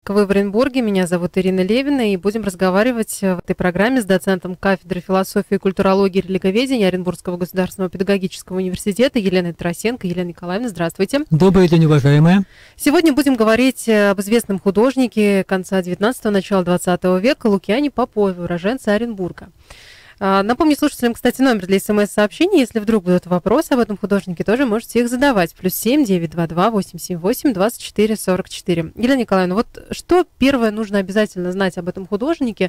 Вы в Оренбурге. Меня зовут Ирина Левина, и будем разговаривать в этой программе с доцентом кафедры философии, культурологии и религоведения Оренбургского государственного педагогического университета Еленой Тарасенко. Елена Николаевна, здравствуйте. Добрый день, уважаемая. Сегодня будем говорить об известном художнике конца 19-го, начала 20 века Лукиане Попове, уроженце Оренбурга. Напомню слушателям, кстати, номер для смс-сообщений. Если вдруг будут вопросы об этом художнике, тоже можете их задавать. +7 922 878 24 44. Елена Николаевна, вот что первое нужно обязательно знать об этом художнике,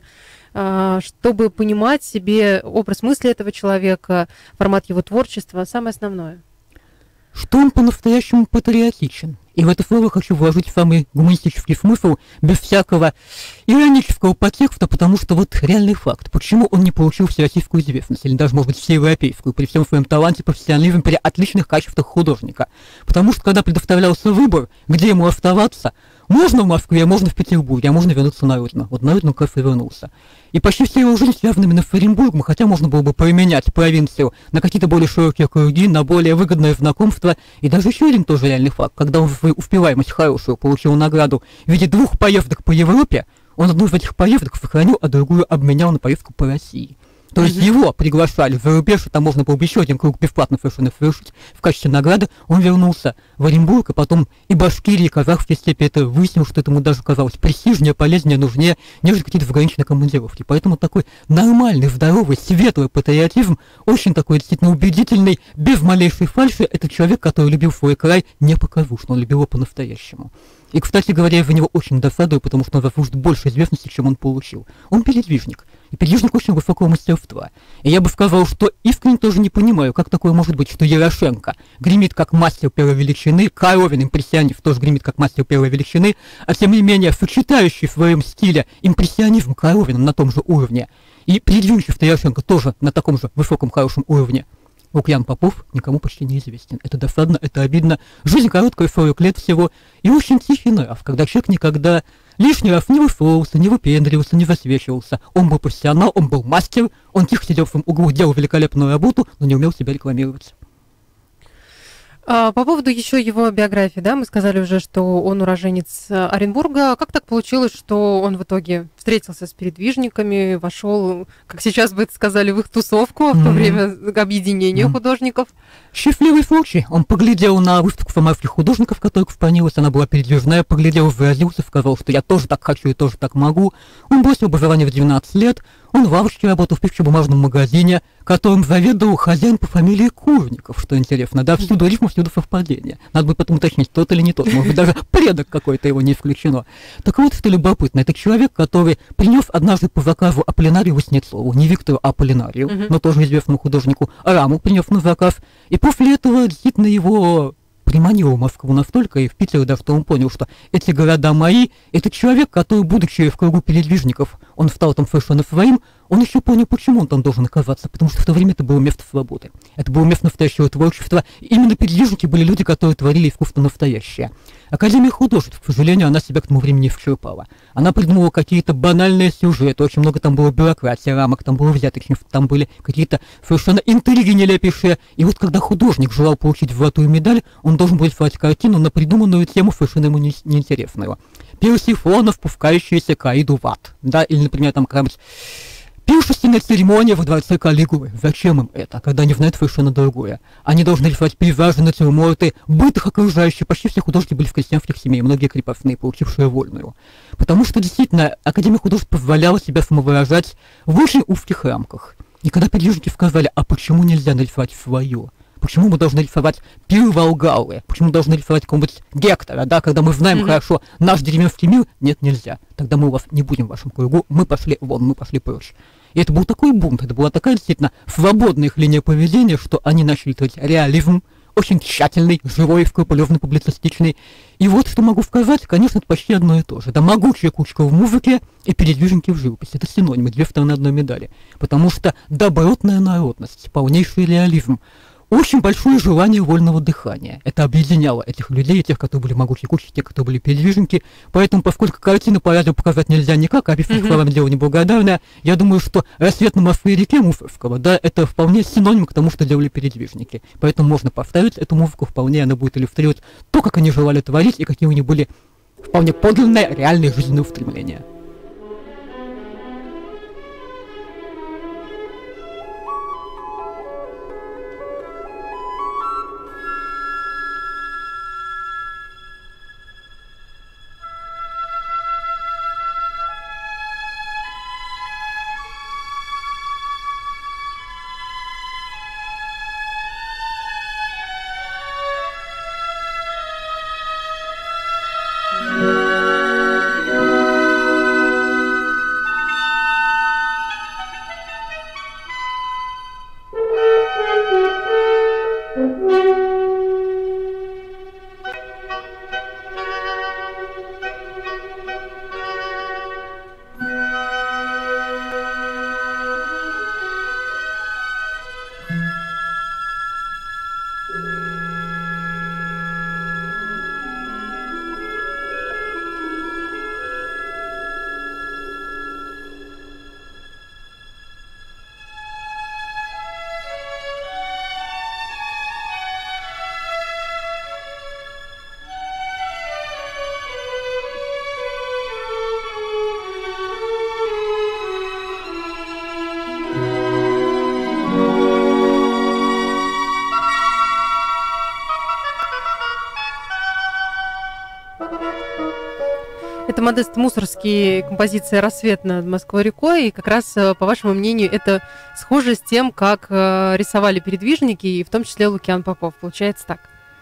чтобы понимать себе образ мысли этого человека, формат его творчества, самое основное? Что он по-настоящему патриотичен. И в это слово хочу вложить самый гуманистический смысл, без всякого иронического подтекста, потому что вот реальный факт. Почему он не получил всероссийскую известность, или даже, может быть, всеевропейскую, при всем своем таланте, профессионализме, при отличных качествах художника? Потому что, когда предоставлялся выбор, где ему оставаться, можно в Москве, можно в Петербурге, а можно вернуться на родину. Вот на родину как раз и вернулся. И почти вся его жизнь связана именно с Оренбургом, хотя можно было бы поменять провинцию на какие-то более широкие круги, на более выгодное знакомство. И даже еще один тоже реальный факт. Когда он свою успеваемость хорошую получил награду в виде 2 поездок по Европе, он одну из этих поездок сохранил, а другую обменял на поездку по России. То есть его приглашали за рубеж, и там можно было бы еще один круг бесплатно совершенно совершить. В качестве награды он вернулся в Оренбург, и потом и Башкирии, и казахские степи это выяснил, что это ему даже казалось престижнее, полезнее, нужнее, нежели какие-то заграничные командировки. Поэтому такой нормальный, здоровый, светлый патриотизм, очень такой действительно убедительный, без малейшей фальши, это человек, который любил свой край не показушно, он любил его по-настоящему. И, кстати говоря, я за него очень досадую, потому что он заслужит больше известности, чем он получил. Он передвижник. И передвижник очень высокого мастерства. И я бы сказал, что искренне тоже не понимаю, как такое может быть, что Ярошенко гремит как мастер первой величины, Коровин, импрессионист, тоже гремит как мастер первой величины, а тем не менее сочетающий в своем стиле импрессионизм Коровином на том же уровне, и передвижник Ярошенко тоже на таком же высоком, хорошем уровне. Лукьян Попов никому почти неизвестен. Это досадно, это обидно. Жизнь короткая, 40 лет всего. И очень тихий нрав, когда человек никогда лишний раз не высовывался, не выпендривался, не засвечивался. Он был профессионал, он был мастер, он тихо сидел в своем углу, делал великолепную работу, но не умел себя рекламировать. По поводу еще его биографии, да, мы сказали уже, что он уроженец Оренбурга. Как так получилось, что он в итоге встретился с передвижниками, вошел, как сейчас бы это сказали, в их тусовку в то время объединения художников? Счастливый случай. Он поглядел на выставку самарских художников, которая экспонировалась, она была передвижная, поглядел, выразился, сказал, что я тоже так хочу и тоже так могу. Он бросил образование в 12 лет, он в лавочке работал в пищебумажном магазине, которым заведовал хозяин по фамилии Курников, что интересно, да, всюду рифма, всюду совпадение. Надо будет потом уточнить, тот или не тот, может быть, даже предок какой-то его не исключено. Так вот, что любопытно, это человек, который принес однажды по заказу Аполлинарию Васнецову, не Виктору, а Аполлинарию, но тоже известному художнику, раму принес на заказ, и после этого действительно его приманил в Москву настолько и в Питер, да, что он понял, что эти города мои. Это человек, который, будучи в кругу передвижников, он стал там совершенно своим, он еще понял, почему он там должен оказаться, потому что в то время это было место свободы, это было место настоящего творчества, и именно передвижники были люди, которые творили искусство настоящее. Академия художеств, к сожалению, она себя к тому времени не исчерпала. Она придумывала какие-то банальные сюжеты, очень много там было бюрократии, рамок, там было взяточничество, там были какие-то совершенно интриги нелепейшие. И вот когда художник желал получить золотую медаль, он должен был рисовать картину на придуманную тему, совершенно ему неинтересную. Персифона, впускающаяся к Аиду в ад. Да, или, например, там какая-нибудь пиршественная церемония во дворце Каллигулы. Зачем им это, когда они знают совершенно другое? Они должны рисовать пейзажи, натюрморты, быт их окружающих. Почти все художники были в крестьянских семьях, многие крепостные, получившие вольную. Потому что, действительно, Академия художеств позволяла себя самовыражать в очень узких рамках. И когда передвижники сказали, а почему нельзя нарисовать свое? Почему мы должны рисовать пир Волгалы? Почему мы должны рисовать какого-нибудь Гектора, да, когда мы знаем хорошо наш деревенский мир? Нет, нельзя. Тогда мы у вас не будем в вашем кругу, мы пошли вон, мы пошли прочь. И это был такой бунт, это была такая действительно свободная их линия поведения, что они начали творить реализм, очень тщательный, живой, скрупулезный, публицистичный. И вот что могу сказать, конечно, это почти одно и то же. Это могучая кучка в музыке и передвижники в живописи. Это синонимы, две стороны одной медали. Потому что добротная народность, полнейший реализм, очень большое желание вольного дыхания. Это объединяло этих людей, тех, которые были могучие кучки, тех, которые были передвижники. Поэтому, поскольку картину по радио показать нельзя никак, а описать словами дело неблагодарное, я думаю, что «Рассвет на Москве-реке» Мусорского, да, это вполне синоним к тому, что делали передвижники. Поэтому можно поставить эту музыку, вполне она будет иллюстрировать то, как они желали творить и какие у них были вполне подлинное, реальное жизненное устремление. Это Модест Мусоргский, композиция «Рассвет над Москвой-рекой». И как раз, по вашему мнению, это схоже с тем, как рисовали передвижники, и в том числе Лукиан Попов. Получается так?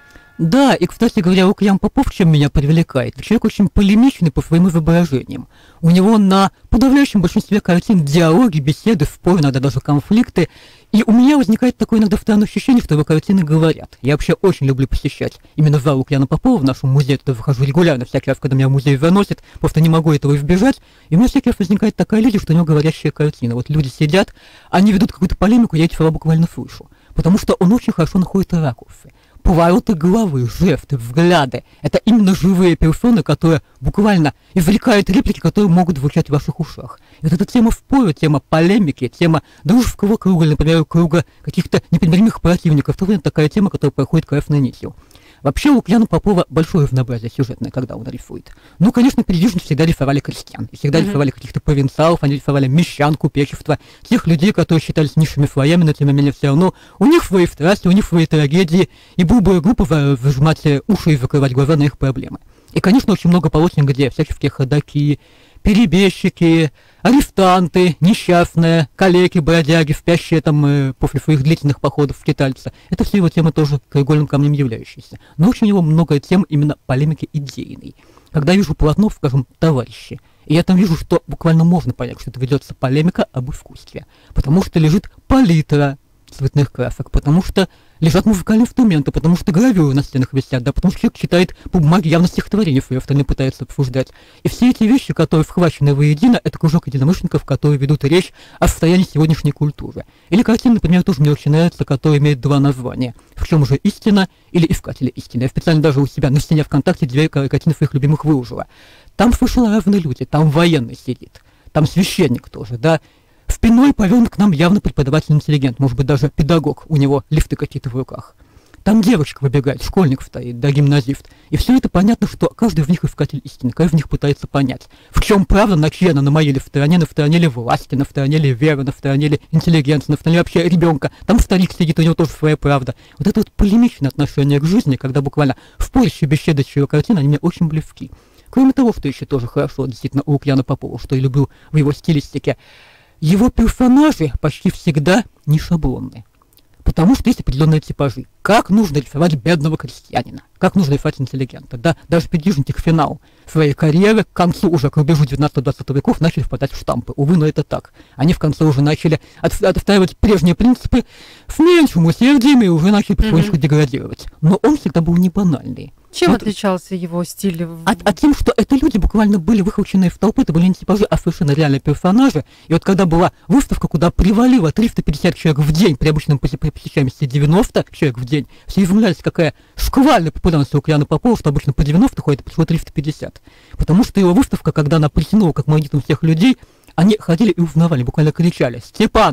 Да, и, кстати говоря, Лукиан Попов чем меня привлекает? Человек очень полемичный по своим воображениям. У него на подавляющем большинстве картин диалоги, беседы, споры, иногда даже конфликты. И у меня возникает такое иногда странное ощущение, что его картины говорят. Я вообще очень люблю посещать именно зал Лукиана Попова в нашем музее. Туда выхожу регулярно, всякий раз, когда меня в музей выносит, просто не могу этого избежать. И у меня всякий раз возникает такая иллюзия, что у него говорящая картина. Вот люди сидят, они ведут какую-то полемику, я эти слова буквально слышу. Потому что он очень хорошо находит ракурсы. Повороты головы, жесты, взгляды. Это именно живые персоны, которые буквально извлекают реплики, которые могут звучать в ваших ушах. И вот эта тема спора, тема полемики, тема дружеского круга, например, круга каких-то непримиримых противников, тоже такая тема, которая проходит красной нитью. Вообще у Лукиана Попова большое разнообразие сюжетное, когда он рисует. Ну, конечно, передвижники всегда рисовали крестьян, и всегда рисовали каких-то провинциалов, они рисовали мещан, купечество, тех людей, которые считались низшими слоями, но тем не менее все равно у них свои страсти, у них свои трагедии, и было бы глупо выжимать уши и закрывать глаза на их проблемы. И, конечно, очень много полотен, где всяческие ходаки, перебежчики, арестанты, несчастные, калеки, бродяги, спящие там после своих длительных походов в Китальца. Это все его темы тоже краеугольным камнем являющиеся. Но очень у него много тем именно полемики идейной. Когда я вижу полотно, скажем, «Товарищи», и я там вижу, что буквально можно понять, что это ведется полемика об искусстве. Потому что лежит палитра цветных красок, потому что лежат музыкальные инструменты, потому что гравюры на стенах висят, да, потому что человек читает по бумаге явно стихотворение, свои остальные пытаются обсуждать. И все эти вещи, которые схвачены воедино, это кружок единомышленников, которые ведут речь о состоянии сегодняшней культуры. Или картина, например, тоже мне очень нравится, которая имеет два названия. «В чем же истина» или «Искатели истины». Я специально даже у себя на стене ВКонтакте две картины своих любимых выложила. Там совершенно разные люди, там военный сидит, там священник тоже, да. Спиной повернут к нам явно преподаватель-интеллигент, может быть, даже педагог, у него листы какие-то в руках. Там девочка выбегает, школьник стоит, да, гимназист. И все это понятно, что каждый в них искатель истины, каждый в них пытается понять, в чем правда, на чьей она, на моей ли стороне, на стороне ли власти, на стороне ли веры, на стороне ли интеллигенции, на стороне вообще ребенка. Там старик сидит, у него тоже своя правда. Вот это вот полемичное отношение к жизни, когда буквально спорящие беседующие картины, они мне очень близки. Кроме того, что еще тоже хорошо, действительно, у Лукиана Попова, что я люблю в его стилистике, его персонажи почти всегда не шаблонны. Потому что есть определенные типажи. Как нужно рисовать бедного крестьянина? Как нужно рисовать интеллигента? Да, даже передвижники к финалу своей карьеры, к концу уже, к рубежу 19-20 веков, начали впадать в штампы. Увы, но это так. Они в конце уже начали отстаивать прежние принципы с меньшим усердием и уже начали потихонечку деградировать. Но он всегда был не банальный. Чем отличался его стиль? Тем, что это люди буквально были выхвачены в толпы, это были не типажи, а совершенно реальные персонажи. И вот когда была выставка, куда привалило 350 человек в день, при обычном посещаемости 90 человек в день, все изумлялись, какая шквальная популярность у Лукиана Попова, что обычно по 90 ходит, пришло 350. Потому что его выставка, когда она притянула как магнитом всех людей, они ходили и узнавали, буквально кричали: «Степан!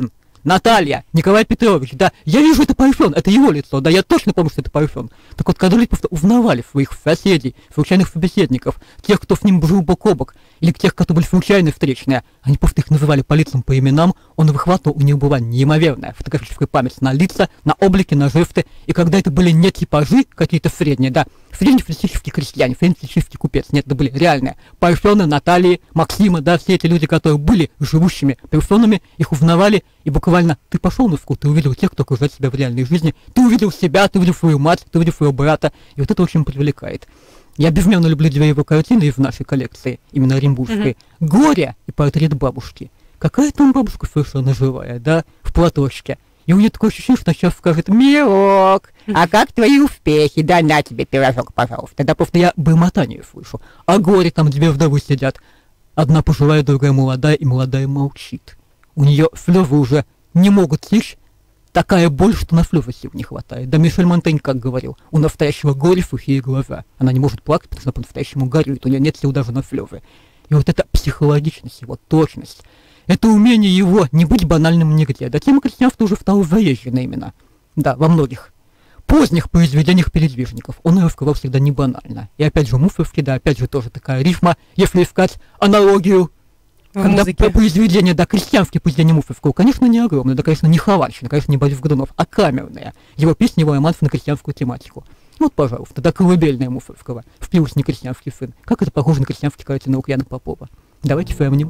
Наталья, Николай Петрович, да, я вижу, это Парфен, это его лицо, да, я точно помню, что это Парфен. Так вот, когда люди просто узнавали своих соседей, случайных собеседников, тех, кто с ним жил бок о бок, или тех, кто были случайно встречные, они просто их называли по лицам, по именам, он выхватывал, у них была неимоверная фотографическая память на лица, на облики, на жесты, и когда это были не типажи какие-то средние, да, среднестатистический крестьянин, среднестатистический купец, нет, это были реальные Парфены, Натальи, Максима, да, все эти люди, которые были живущими Парфенами, их узнавали, и буквально ты пошел на скул, ты увидел тех, кто окружает себя в реальной жизни, ты увидел себя, ты увидел свою мать, ты увидел своего брата, и вот это очень привлекает. Я безмерно люблю две его картины в нашей коллекции, именно оренбургской. «Горе» и «Портрет бабушки». Какая там бабушка совершенно живая, да, в платочке. И у нее такое ощущение, что она сейчас скажет: «Милок, а как твои успехи? Да на тебе пирожок, пожалуйста». Да просто я бормотание слышу. А «Горе» там две вдовы сидят. Одна пожилая, другая молодая, и молодая молчит. У нее слезы уже не могут течь. Такая боль, что на слезы сил не хватает. Да Мишель Монтень как говорил: у настоящего горя сухие глаза. Она не может плакать, потому что она по-настоящему горюет. У нее нет сил даже на слезы. И вот эта психологичность, его точность, это умение его не быть банальным нигде. Да тема крестьянства уже стала заезжена именно. Да, во многих поздних произведениях передвижников. Он ее рассказал всегда не банально. И опять же Мусоргский, да, опять же тоже такая рифма, если искать аналогию. Когда произведение, да, крестьянские произведения Мусоргского, конечно, не огромные, да, конечно, не Хованщина, конечно, не Борис Годунов, а камерные. Его песни, его романсы на крестьянскую тематику. Вот, пожалуйста, да, колыбельная Мусоргского, «Впился некрестьянский сын». Как это похоже на крестьянские картины Лукьяна Попова? Давайте сравним.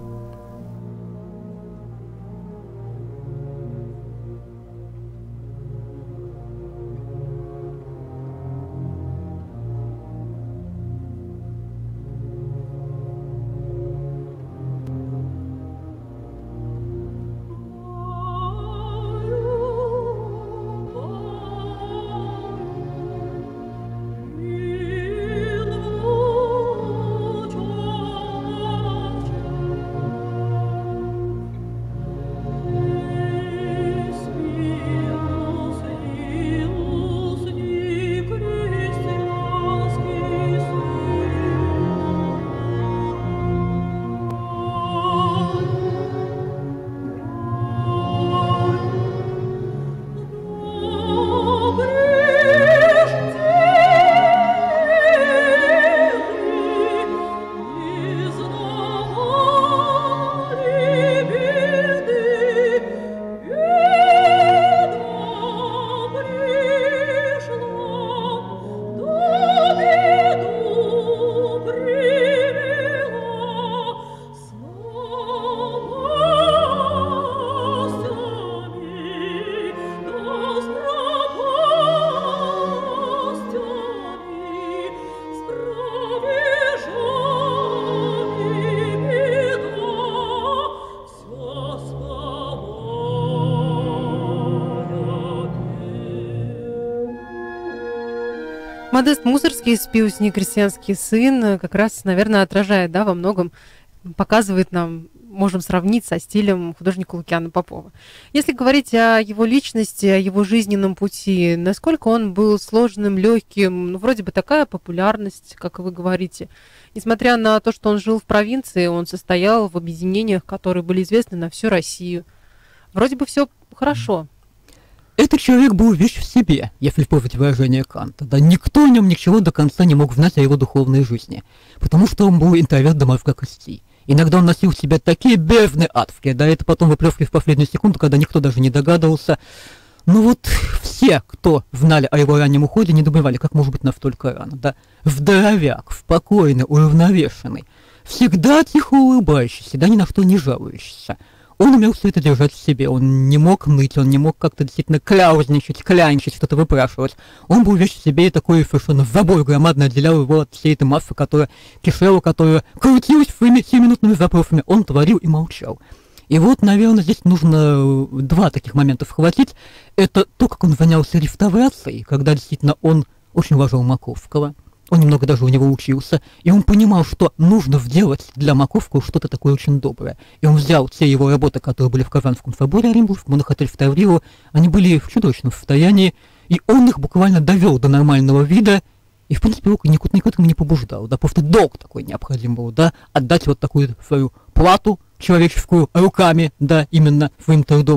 Модест Мусоргский «Спился некрестьянский сын» как раз, наверное, отражает, да, во многом, показывает нам, можем сравнить со стилем художника Лукьяна Попова. Если говорить о его личности, о его жизненном пути, насколько он был сложным, легким, ну, вроде бы такая популярность, как вы говорите. Несмотря на то, что он жил в провинции, он состоял в объединениях, которые были известны на всю Россию. Вроде бы все хорошо. Этот человек был вещь в себе, если помнить выражение Канта. Да никто о нем ничего до конца не мог знать о его духовной жизни, потому что он был интроверт до мозга костей. Иногда он носил в себе такие бездны адские, да, это потом выплескивали в последнюю секунду, когда никто даже не догадывался. Ну вот все, кто знали о его раннем уходе, не добывали, как может быть настолько рано, да. Здоровяк, спокойный, уравновешенный, всегда тихо улыбающийся, да ни на что не жалующийся. Он умел все это держать в себе, он не мог ныть, он не мог как-то действительно кляузничать, клянчить, что-то выпрашивать. Он был вещь в себе, и такой совершенно забой громадно отделял его от всей этой массы, которая кишела, которая крутилась своими 7-минутными запросами. Он творил и молчал. И вот, наверное, здесь нужно два таких момента схватить. Это то, как он занялся реставрацией, когда действительно он очень уважал Маковского. Он немного даже у него учился, и он понимал, что нужно сделать для Маковского что-то такое очень доброе. И он взял те его работы, которые были в Казанском соборе Оренбургском, он их отреставрировал, они были в чудовищном состоянии, и он их буквально довел до нормального вида, и, в принципе, его никуда к этому не побуждал, да, просто долг такой необходим был, да, отдать вот такую свою плату человеческую руками, да, именно своим трудом.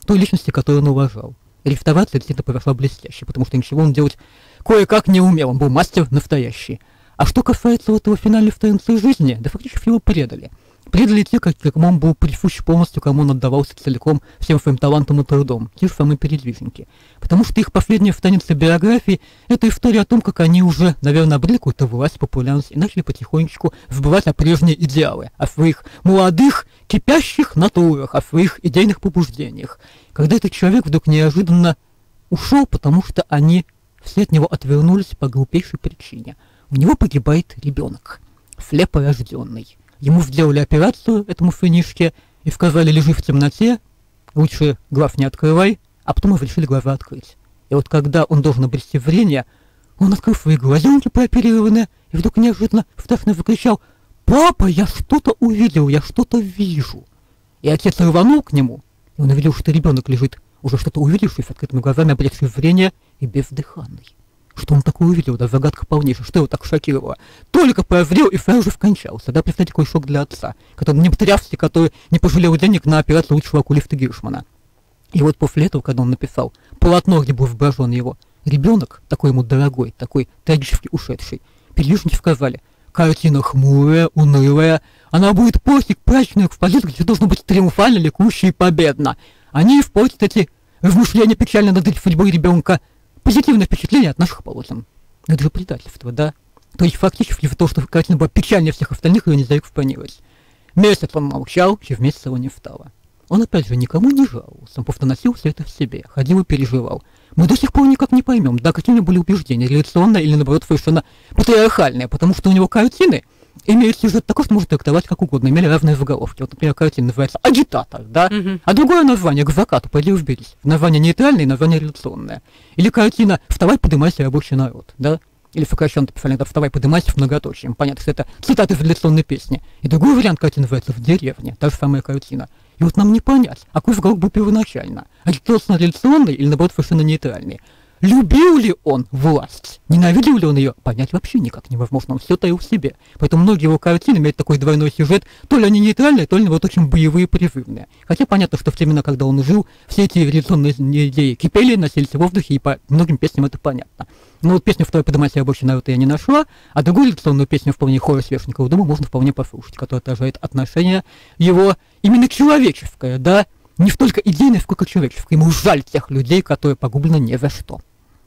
той личности, которую он уважал. Рифтоваться действительно произошла блестяще, потому что ничего он делать кое-как не умел, он был мастер настоящий. А что касается вот его финальной вторинной жизни, да фактически его предали. Предали те, кому он был присущ полностью, кому он отдавался целиком всем своим талантом и трудом, те же самые передвижники. Потому что их последняя страница биографии – это история о том, как они уже, наверное, обрели какую-то власть, популярность и начали потихонечку забывать о прежние идеалы, о своих молодых, кипящих натурах, о своих идейных побуждениях. Когда этот человек вдруг неожиданно ушел, потому что они все от него отвернулись по глупейшей причине. У него погибает ребенок, слепорожденный. Ему сделали операцию, этому сынишке, и сказали: лежи в темноте, лучше глаз не открывай, а потом его решили глаза открыть. И вот когда он должен обрести зрение, он открыл свои глазенки прооперированные, и вдруг неожиданно страшно закричал: «Папа, я что-то увидел, я что-то вижу!» И отец рванул к нему, и он увидел, что ребенок лежит, уже что-то увидевший, с открытыми глазами, обретший зрение и бездыханный. Что он такое увидел, да, загадка полнейшая, что его так шокировало. Только прозрел и сразу же скончался, да, представьте, какой шок для отца, который не потрясся, который не пожалел денег на операцию лучшего окулиста Гиршмана. И вот после этого, когда он написал полотно, где был изображен его ребенок, такой ему дорогой, такой трагически ушедший, передвижники сказали: картина хмурая, унылая, она будет портить праздничную экспозицию, где должно быть триумфально, ликующе и победно. Они испортят эти размышления печально над судьбой ребенка, позитивное впечатление от наших полотен. Это же предательство, да? То есть фактически из-за того, что картина была печальнее всех остальных, ее нельзя экспонировать. Месяц он молчал, через месяц его не встало. Он опять же никому не жаловался, он просто носил все это в себе, ходил и переживал. Мы до сих пор никак не поймем, да, какие у него были убеждения, реляционные или, наоборот, совершенно патриархальные, потому что у него картины имеют сюжет такой, что можно трактовать как угодно, имели разные заголовки. Вот, например, картина называется «Агитатор», да, а другое название «К закату», пойди уберись. Название нейтральное, название реляционное. Или картина «Вставай, подымайся, рабочий народ», да, или сокращенно написали это «Вставай, подымайся» с многоточием. Понятно, что это цитаты из реляционной песни. И другой вариант картины называется «В деревне», та же самая картина. И вот нам не понять, какой заголовок был первоначально, агитационно-реляционный или, наоборот, совершенно нейтральный. Любил ли он власть? Ненавидел ли он ее? Понять вообще никак невозможно, он все таил в себе. Поэтому многие его картины имеют такой двойной сюжет, то ли они нейтральные, то ли вот очень боевые, призывные. Хотя понятно, что в те времена, когда он жил, все эти революционные идеи кипели, носились в воздухе, и по многим песням это понятно. Но вот песню «Второй подымайся, рабочий народ» я не нашла, а другую революционную песню вполне хора Свешникова, думаю, можно вполне послушать, которая отражает отношение его именно человеческое, да, не столько идейное, сколько человеческое. Ему жаль тех людей, которые погублены ни за что.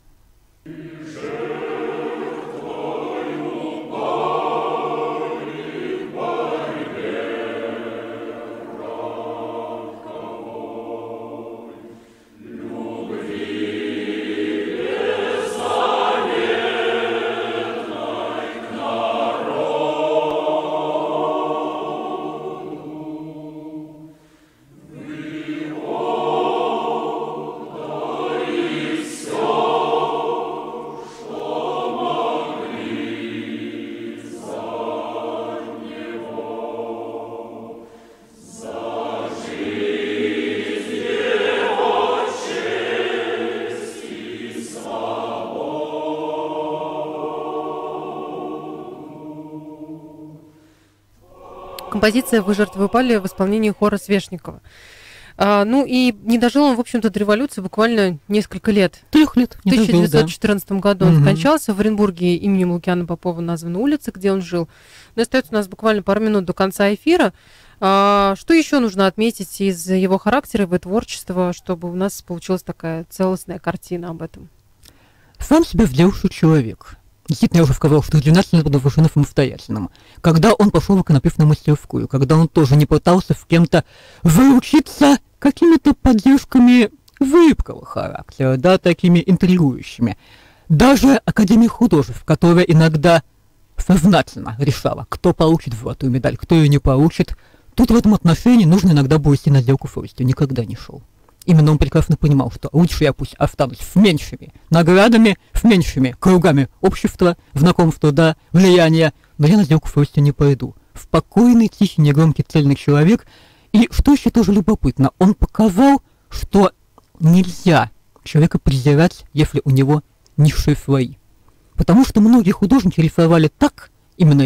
Композиция «Вы жертвы упали» в исполнении хора Свешникова. Ну и не дожил он, в общем-то, до революции буквально несколько лет. 3 лет. В 1914 году он скончался. В Оренбурге именем Лукьяна Попова названа улица, где он жил. Но остается у нас буквально пару минут до конца эфира. Что еще нужно отметить из его характера, его творчества, чтобы у нас получилась такая целостная картина об этом? Сам себя сделавший человек. Действительно, я уже сказал, что 12 лет был совершенно самостоятельным. Когда он пошел в иконописную мастерскую, когда он тоже не пытался с кем-то выучиться какими-то поддержками выебкого характера, да, такими интригующими. Даже Академия художеств, которая иногда сознательно решала, кто получит золотую медаль, кто ее не получит, тут в этом отношении нужно иногда было идти на сделку совестью, никогда не шел. Именно он прекрасно понимал, что лучше я пусть останусь с меньшими наградами, с меньшими кругами общества, знакомства, да, влияния, но я на сделку совестью не пойду. Спокойный, тихий, негромкий, цельный человек. И что еще тоже любопытно, он показал, что нельзя человека презирать, если у него низшие слои. Потому что многие художники рисовали так, именно эти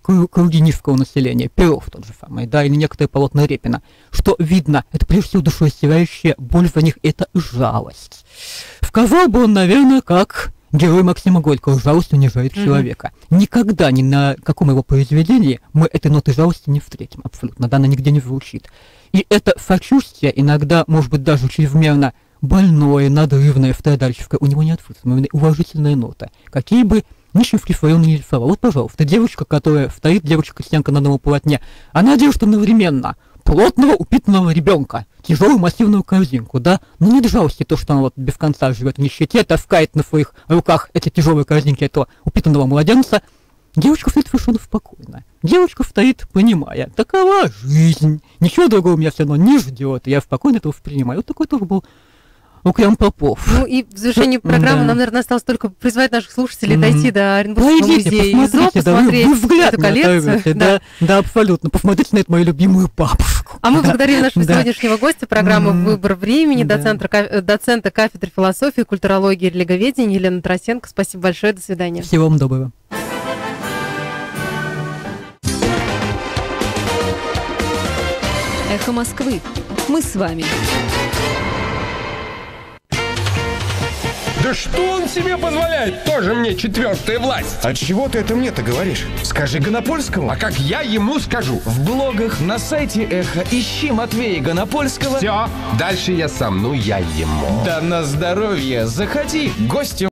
круги низкого населения, Перов тот же самый, да, или некоторые полотна Репина, что видно, это прежде всего душераздирающая боль за них, это жалость. Сказал бы он, наверное, как герой Максима Горького, жалость унижает человека. Никогда ни на каком его произведении мы этой ноты жалости не встретим, абсолютно, да, она нигде не звучит. И это сочувствие, иногда, может быть, даже чрезмерно больное, надрывное, страдальческое, у него не отсутствует, уважительная нота. Какие бы ни шифрифон не рисовал. Вот, пожалуйста, девочка, которая стоит, девочка-крестьянка на одном полотне, она держит одновременно плотного упитанного ребенка, тяжелую массивную корзинку, да, но нет жалости то, что она вот без конца живет в нищете, таскает на своих руках эти тяжелые корзинки этого упитанного младенца. Девочка стоит совершенно спокойно. Девочка стоит, понимая, такова жизнь, ничего другого меня все равно не ждет, я спокойно это воспринимаю. Вот такой тоже был Лукьян Попов. Ну и в завершении программы нам, наверное, осталось только призвать наших слушателей дойти до Оренбургского музея ИЗО, посмотреть эту коллекцию. Да, абсолютно. Посмотрите на эту мою любимую бабушку. А мы благодарим нашего сегодняшнего гостя программы «Выбор времени», доцента кафедры философии, культурологии и религоведения Елену Тарасенко. Спасибо большое, до свидания. Всего вам доброго. Эхо Москвы. Мы с вами. Да что он себе позволяет? Тоже мне четвертая власть. А чего ты это мне-то говоришь? Скажи Гонопольскому. А как я ему скажу? В блогах, на сайте Эхо ищи Матвея Гонопольского. Все, дальше я сам, я ему. Да на здоровье. Заходи, гостю.